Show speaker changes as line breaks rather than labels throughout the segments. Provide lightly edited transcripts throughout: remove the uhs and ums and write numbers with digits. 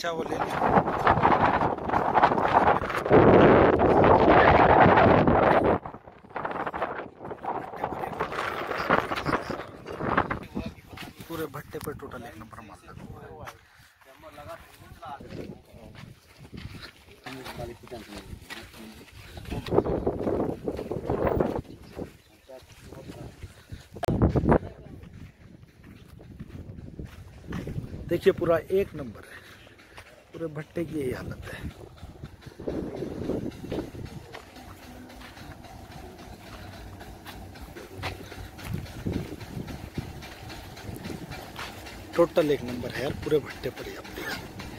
अच्छा वो ले लिया। पूरे भट्टे पर टोटल 1 नंबर माल लगा हुआ है। देखिए पूरा 1 नंबर है, पूरे भट्टे की यही हालत है। टोटल 1 नंबर है यार पूरे भट्टे पर ही। आप देखिए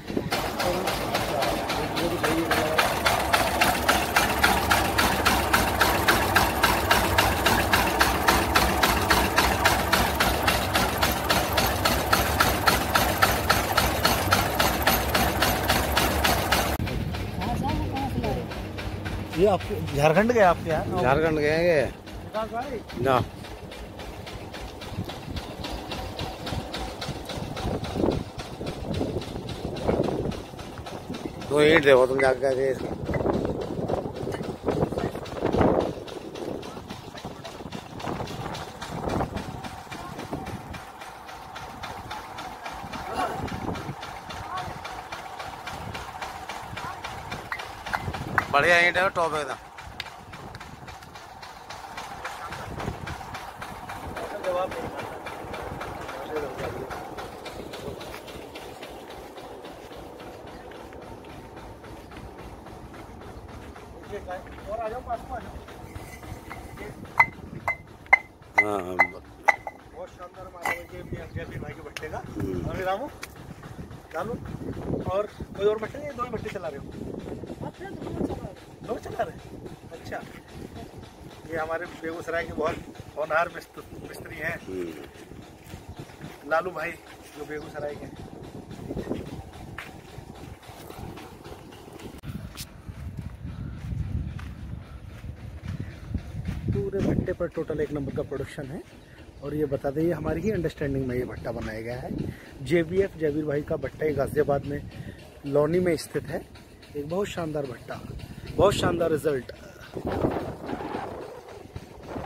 ये आपके झारखंड गए? आपके यहाँ
झारखंड गए ना। तो ईंट देखो तुम जाके बढ़िया ईंट है, टॉप एकदम।
और आ जाओ, पास में आ जाओ।
हाँ
बहुत शानदार माल है जयवीर भाई के भट्टे का। और रामू चालू और कोई और भट्टे नहीं, 2 भट्टे चला रहे हो? 2 चला रहे हैं। अच्छा, ये हमारे बेगूसराय के बहुत होनहार मिस्त्री हैं, लालू भाई जो बेगूसराय के हैं। पूरे भट्टे पर टोटल 1 नंबर का प्रोडक्शन है। और ये बता दें, ये हमारी ही अंडरस्टैंडिंग में ये भट्टा बनाया गया है। JBF जयवीर भाई का भट्टा एक गाजियाबाद में लोनी में स्थित है। एक बहुत शानदार भट्टा, बहुत शानदार रिजल्ट।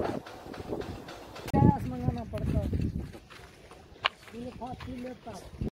मंगाना पड़ता है।